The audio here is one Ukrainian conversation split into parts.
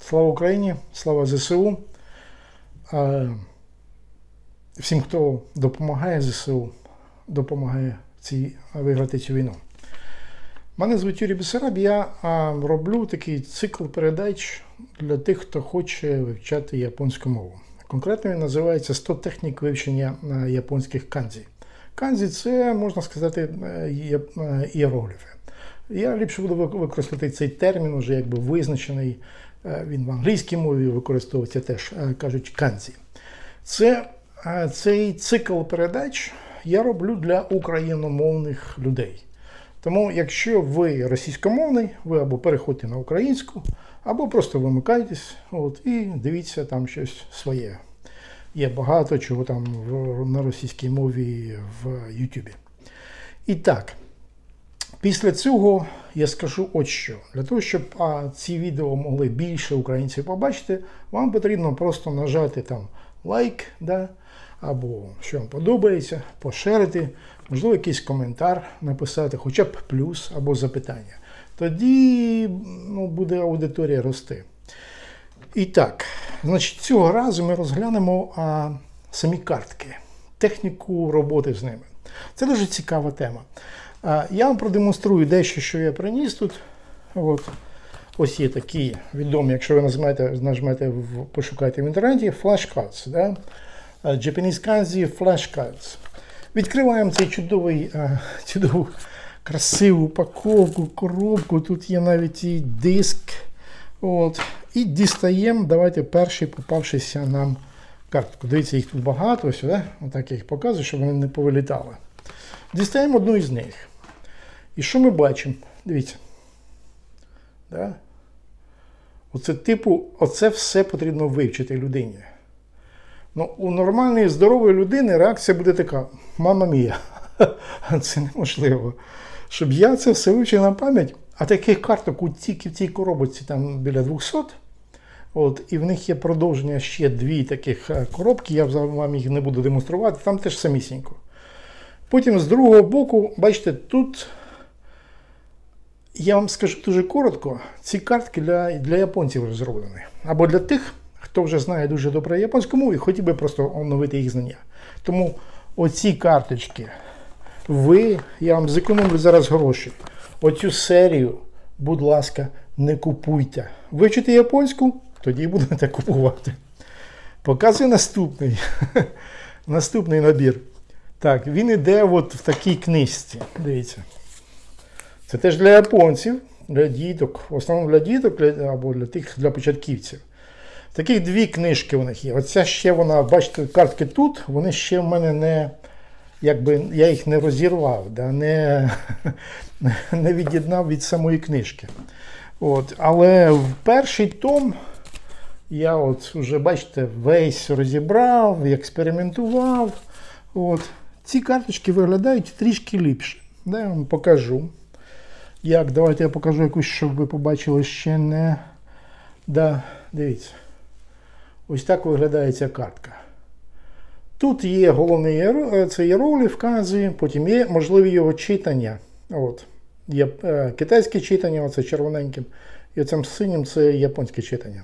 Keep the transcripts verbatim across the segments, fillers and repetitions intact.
Слава Україні, слава ЗСУ. Всім, хто допомагає ЗСУ, допомагає цій, виграти цю війну. Мене звуть Юрій Бессараб, я а, роблю такий цикл передач для тих, хто хоче вивчати японську мову. Конкретно він називається сто технік вивчення японських канзі. Канзі – це, можна сказати, іерогліфи. Я ліпше буду використати цей термін, уже якби визначений, він в англійській мові використовується теж, кажуть, канзі. Це, цей цикл передач я роблю для україномовних людей. Тому, якщо ви російськомовний, ви або переходьте на українську, або просто вимикайтесь от, і дивіться там щось своє. Є багато чого там в, на російській мові в Ютубі. І так, після цього я скажу от що. Для того, щоб а, ці відео могли більше українців побачити, вам потрібно просто нажати там лайк, да, або що вам подобається, поширити, можливо, якийсь коментар написати, хоча б плюс або запитання. Тоді ну, буде аудиторія рости. І так, значить, цього разу ми розглянемо а, самі картки, техніку роботи з ними. Це дуже цікава тема. А, я вам продемонструю дещо, що я приніс тут. От. Ось є такі відомі, якщо ви нажмете, нажмете в, пошукайте в інтернеті, flashcards, да? Japanese Kanzi flashcards. Відкриваємо цей чудовий, чудову, красиву упаковку, коробку. Тут є навіть і диск. От. І дістаємо, давайте перший попавшийся нам картку. Дивіться, їх тут багато, ось, да? Отак я їх показую, щоб вони не повилітали. Дістаємо одну із них. І що ми бачимо? Дивіться. Да? Оце типу, оце все потрібно вивчити людині. Ну, у нормальної, здорової людини реакція буде така: мама мія, це неможливо. Щоб я це все вивчив на пам'ять, а таких карток у тільки в цій коробці там біля двохсот, от, і в них є продовження ще дві таких коробки, я вам їх не буду демонструвати, там теж самісінько. Потім з другого боку, бачите, тут, я вам скажу дуже коротко, ці картки для, для японців вже зроблені. Або для тих, хто вже знає дуже добре японську мову і хотів би просто оновити їх знання. Тому оці карточки, ви, я вам зекономлю зараз гроші, оцю серію, будь ласка, не купуйте. Вивчите японську, тоді будете купувати. Показую наступний, наступний набір. Так, він іде от в такій книжці, дивіться. Це теж для японців, для діток, в основному для діток для, або для тих, для початківців. Таких дві книжки у них є. Оця ще вона, бачите, картки тут, вони ще в мене не, якби, я їх не розірвав, да, не, не від'єднав від самої книжки. От, але в перший том я от вже, бачите, весь розібрав, експериментував. От. Ці карточки виглядають трішки ліпше. Да, я вам покажу. Як, давайте я покажу якусь, щоб ви побачили ще не... Да, дивіться. Ось так виглядає ця картка. Тут є головний іерогліф канзі, потім є можливі його читання. От. Є е, китайське читання, оце червоненьким, і оцим синім це японське читання.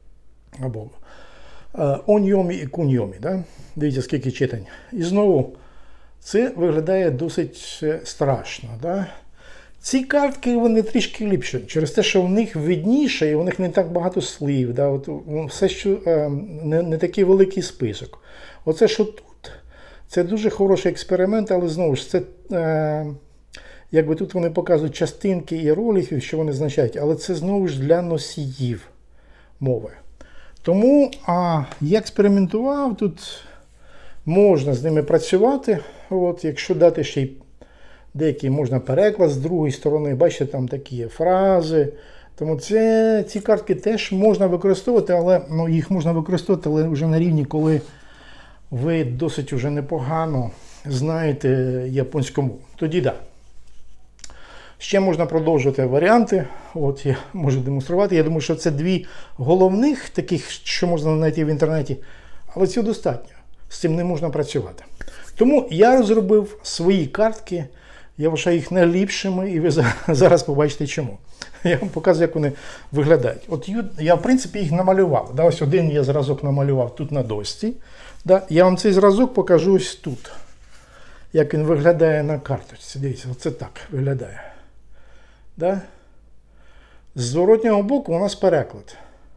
Або е, оньйомі і куньйомі. Да? Дивіться, скільки читань. І знову, це виглядає досить страшно. Да? Ці картки, вони трішки ліпші, через те, що в них видніше і в них не так багато слів. Да? От, все, що, е, не, не такий великий список. Оце, що тут, це дуже хороший експеримент, але знову ж, це, е, якби тут вони показують частинки іерогліфів, що вони означають, але це знову ж для носіїв мови. Тому а, я експериментував, тут можна з ними працювати, от, якщо дати ще й деякий можна переклад з другої сторони, бачите, там такі є фрази. Тому це, ці картки теж можна використовувати, але ну, їх можна використовувати але вже на рівні, коли ви досить вже непогано знаєте японську мову. Тоді так. Да. Ще можна продовжувати варіанти. От я можу демонструвати. Я думаю, що це дві головних таких, що можна знайти в інтернеті. Але цього достатньо. З цим не можна працювати. Тому я розробив свої картки, Я вважаю їх найліпшими, і ви зараз побачите чому. Я вам показую, як вони виглядають. От я, в принципі, їх намалював. Да? Ось один я зразок намалював тут на дошці. Да? Я вам цей зразок покажу ось тут. Як він виглядає на карточці. Дивіться, оце так виглядає. Да? З зворотнього боку у нас переклад.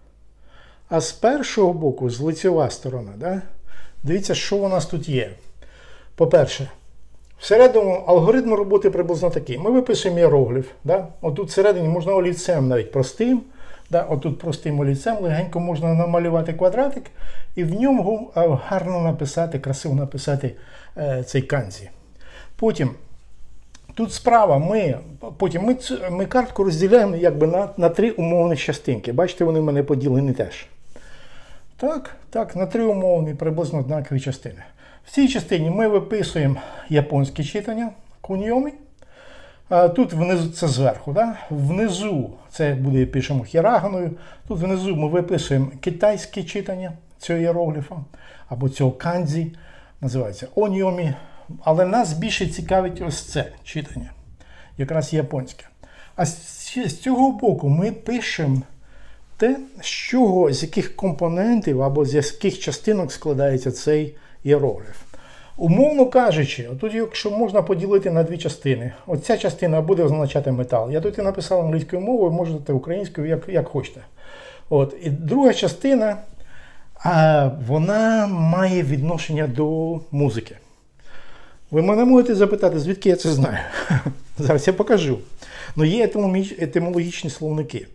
А з першого боку, з лицьова сторона, да? Дивіться, що у нас тут є. По-перше, всередину алгоритм роботи приблизно такий. Ми виписуємо іерогліф. Да? Отут всередині можна олівцем навіть простим. Да? Отут простим олівцем легенько можна намалювати квадратик і в ньому гарно написати, красиво написати е, цей канзі. Потім, тут справа ми, потім ми, ми картку розділяємо якби на, на три умовних частинки. Бачите, вони в мене поділені теж. Так, так, на три умовні, приблизно однакові частини. В цій частині ми виписуємо японське читання, куньйомі. Тут внизу, це зверху, да? Внизу, це буде, пишемо хіраганою, тут внизу ми виписуємо китайське читання цього іерогліфа, або цього канзі, називається оньйомі. Але нас більше цікавить ось це читання, якраз японське. А з цього боку ми пишемо те, з чого, з яких компонентів або з яких частинок складається цей іерогліф. Умовно кажучи, тут якщо можна поділити на дві частини. Оця частина буде означати метал. Я тут і написав англійською мовою, можете українською, як, як хочете. От. І друга частина, а, вона має відношення до музики. Ви мене можете запитати, звідки я це знаю? Зараз я покажу. Ну, є етимологічні словники.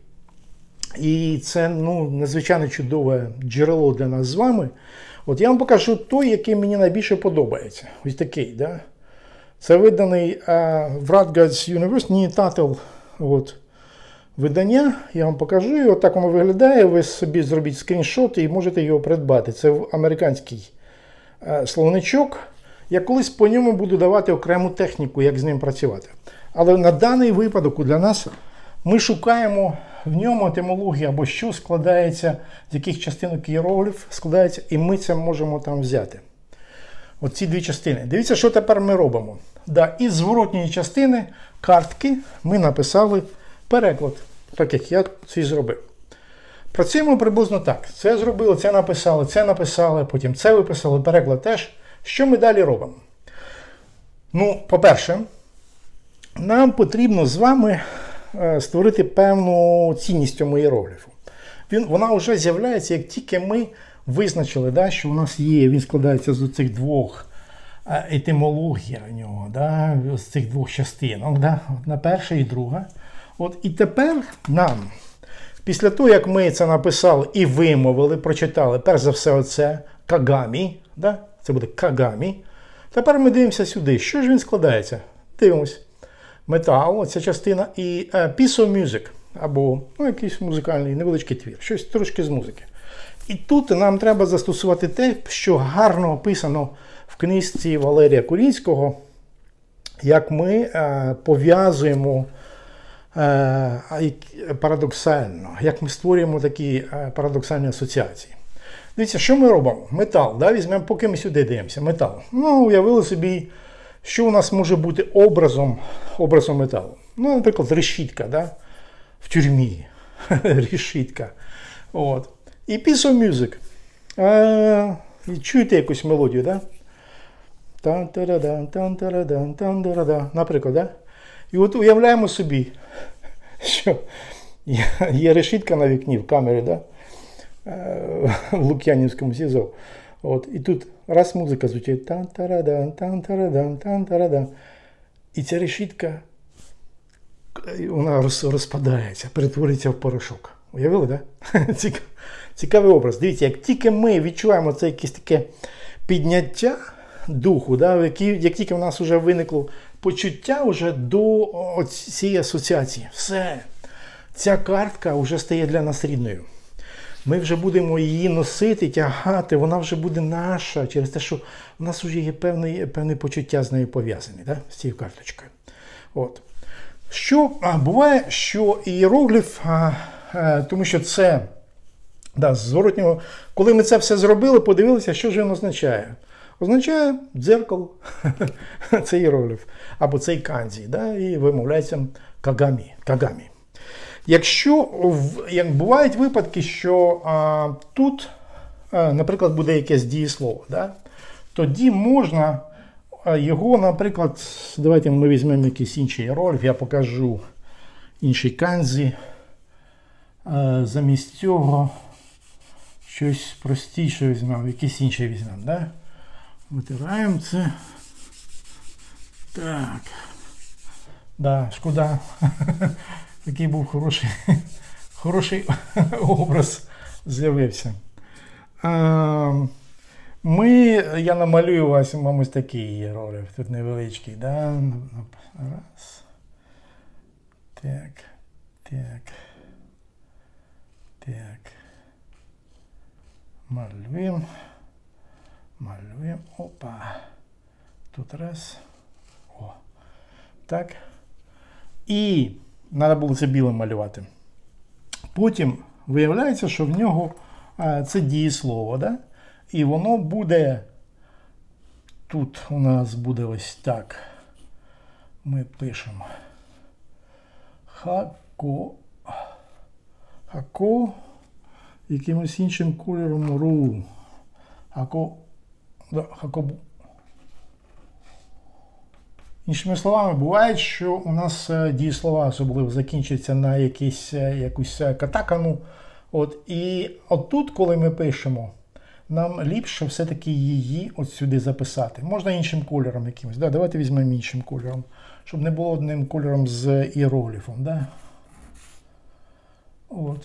І це ну, надзвичайно чудове джерело для нас з вами. От я вам покажу той, який мені найбільше подобається. Ось такий. Да? Це виданий uh, в Rutgers University Title от, видання. Я вам покажу. І от так воно виглядає. Ви собі зробіть скріншот і можете його придбати. Це американський uh, словничок. Я колись по ньому буду давати окрему техніку, як з ним працювати. Але на даний випадок для нас ми шукаємо в ньому етимологію або що складається, з яких частинок іерогліф складається, і ми це можемо там взяти. Оці дві частини. Дивіться, що тепер ми робимо. Да, із зворотньої частини картки ми написали переклад, так як я це зробив. Працюємо приблизно так. Це зробили, це написали, це написали, потім це виписали, переклад теж. Що ми далі робимо? Ну, по-перше, нам потрібно з вами створити певну цінність цьому іерогліфу. Він, вона вже з'являється, як тільки ми визначили, да, що у нас є, він складається з цих двох етимологій у нього, да, з цих двох частинок, да, одна перша і друга. От, і тепер нам, після того, як ми це написали і вимовили, прочитали, перш за все, оце кагамі, да, це буде кагамі. Тепер ми дивимося сюди. Що ж він складається? Дивимось. Метал, ця частина, і uh, piece of music, або ну, якийсь музикальний невеличкий твір, щось трошки з музики. І тут нам треба застосувати те, що гарно описано в книжці Валерія Курінського, як ми uh, пов'язуємо uh, парадоксально, як ми створюємо такі uh, парадоксальні асоціації. Дивіться, що ми робимо? Метал, да? Візьмемо, поки ми сюди дивимося, метал. Ну, уявили собі, що у нас може бути образом, образом металу. Ну, наприклад, решітка, да? В тюрмі. Решітка. От. І piece of music. А, чуєте якусь мелодію, да? Наприклад, да? І от уявляємо собі, що є решітка на вікні в камері, да? В Лук'янівському СІЗО. От. І тут раз музика звучить. Тан-тарадан, тан-тарадан, тан-тарадан. І ця решітка, вона розпадається, перетворюється в порошок. Уявили, так? Да? Цікав, цікавий образ. Дивіться, як тільки ми відчуваємо це якесь таке підняття духу, да? як, як тільки в нас вже виникло почуття вже до цієї асоціації, все, ця картка вже стає для нас рідною. Ми вже будемо її носити, тягати, вона вже буде наша, через те, що у нас вже є певне, певне почуття з нею пов'язані, да? З цією карточкою. От. Що а, буває, що іерогліф, а, а, тому що це, да, з зворотнього, коли ми це все зробили, подивилися, що ж він означає. означає дзеркало. Це іерогліф. Або цей канзі, да? І вимовляється кагамі. кагамі. Якщо, як бувають випадки, що а, тут, а, наприклад, буде якесь дієслово, да? Тоді можна його, наприклад, давайте ми візьмемо якийсь інший іерогліф, я покажу інший канзі. А, замість цього щось простіше візьмемо, якийсь інший візьмемо, да? Витираємо це. Так. Да, шкода. Такий був хороший, хороший образ з'явився. Ми, я намалюю вас, мабуть, такий іерогліф, тут невеличкий, да? Раз. Так, так, так. Малюємо, малюємо, опа. Тут раз. О. Так. І треба було це білим малювати. Потім виявляється, що в нього а, це дієслово, да? І воно буде, тут у нас буде ось так. Ми пишемо хако, хако, якимось іншим кольором ру, хако, да, хакобу. Іншими словами, буває, що у нас дієслова особливо закінчуються на якісь, якусь катакану. От, і отут, коли ми пишемо, нам ліпше все-таки її от сюди записати. Можна іншим кольором якимось. Да? Давайте візьмемо іншим кольором, щоб не було одним кольором з іерогліфом. Да? От.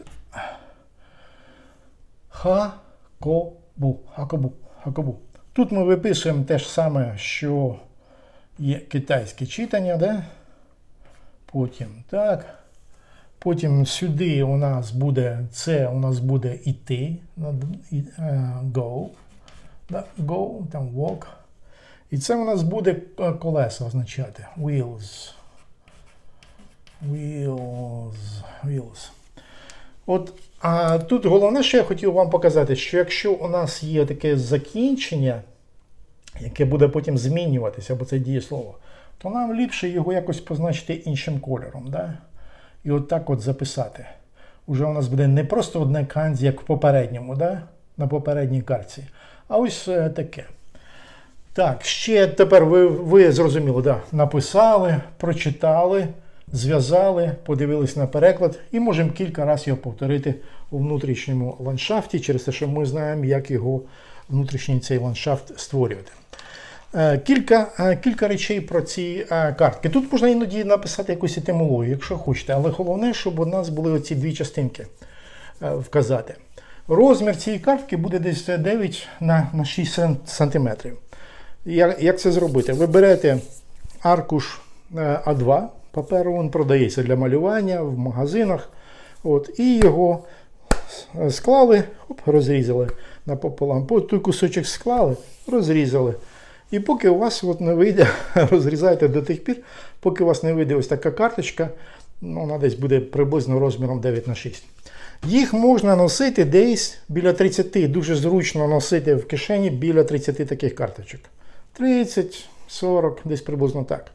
Ха-ко-бу. Хакобу. Хакобу. Тут ми виписуємо те ж саме, що є китайське читання, да? Потім так. Потім сюди у нас буде, це у нас буде іти, go, да? Go, там walk. І це у нас буде колеса означати. Wheels. Wheels. Wheels. От, а тут головне, що я хотів вам показати, що якщо у нас є таке закінчення, яке буде потім змінюватися, або це дієслово, то нам ліпше його якось позначити іншим кольором. Да? І от так от записати. Уже у нас буде не просто одне канзі, як в попередньому, да? На попередній картці, а ось таке. Так, ще тепер ви, ви зрозуміли, да? Написали, прочитали, зв'язали, подивились на переклад і можемо кілька разів його повторити у внутрішньому ландшафті, через те, що ми знаємо, як його внутрішній цей ландшафт створювати. Кілька, кілька речей про ці картки. Тут можна іноді написати якусь етимологію, якщо хочете, але головне, щоб у нас були оці дві частинки вказати. Розмір цієї картки буде десь дев'ять на шість сантиметрів. Як, як це зробити? Ви берете аркуш а два паперу, він продається для малювання в магазинах. От, і його склали, оп, розрізали напополам. Той кусочок склали, розрізали. І поки у вас от не вийде, розрізайте до тих пір, поки у вас не вийде ось така карточка, ну, вона десь буде приблизно розміром дев'ять на шість. Їх можна носити десь біля тридцяти, дуже зручно носити в кишені біля тридцяти таких карточок. тридцять, сорок, десь приблизно так.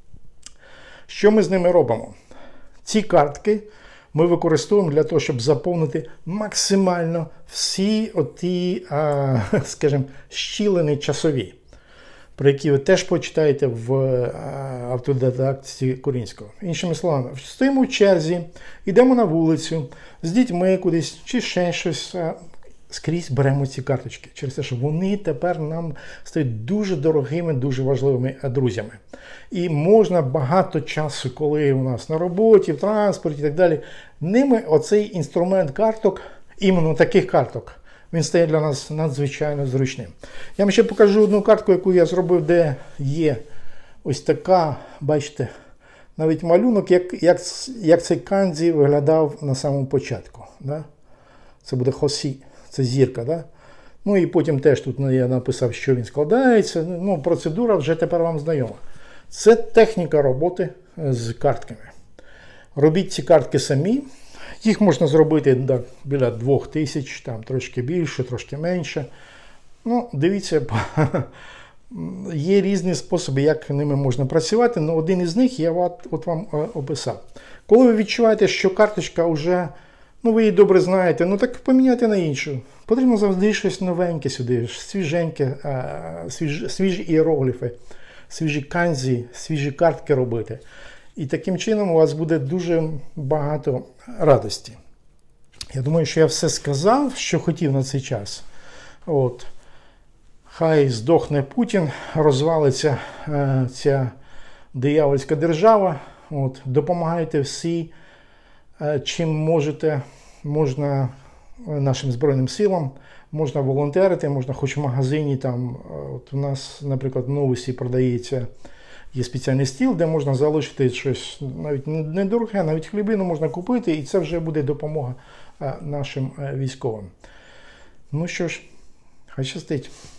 Що ми з ними робимо? Ці картки ми використовуємо для того, щоб заповнити максимально всі оті, а, скажімо, щілини часові, про які ви теж почитаєте в автодидактиці Курінського. Іншими словами, стоїмо в черзі, йдемо на вулицю, з дітьми кудись, чи ще щось, скрізь беремо ці карточки. Через те, що вони тепер нам стають дуже дорогими, дуже важливими друзями. І можна багато часу, коли у нас на роботі, в транспорті і так далі, ними оцей інструмент карток, іменно таких карток, він стає для нас надзвичайно зручним. Я вам ще покажу одну картку, яку я зробив, де є ось така, бачите, навіть малюнок, як, як, як цей канзі виглядав на самому початку. Да? Це буде хосі, це зірка. Да? Ну і потім теж тут я написав, що він складається. Ну, процедура вже тепер вам знайома. Це техніка роботи з картками. Робіть ці картки самі. Їх можна зробити да, біля двох тисяч, там трошки більше, трошки менше. Ну, дивіться, є різні способи, як ними можна працювати, але один із них я от, от вам описав. Коли ви відчуваєте, що карточка вже, ну ви її добре знаєте, ну так поміняйте на іншу. Потрібно завжди щось новеньке сюди, свіженьке, свіж, свіжі іерогліфи, свіжі канзі, свіжі картки робити. І таким чином у вас буде дуже багато радості. Я думаю, що я все сказав, що хотів на цей час. От. Хай здохне Путін, розвалиться е, ця диявольська держава. От. Допомагайте всі, е, чим можете, можна нашим Збройним силам, можна волонтерити, можна хоч в магазині. Там, от у нас, наприклад, в Новусі продається, є спеціальний стіл, де можна залишити щось навіть недороге, навіть хлібину можна купити, і це вже буде допомога е, нашим е, військовим. Ну що ж, хай щастить.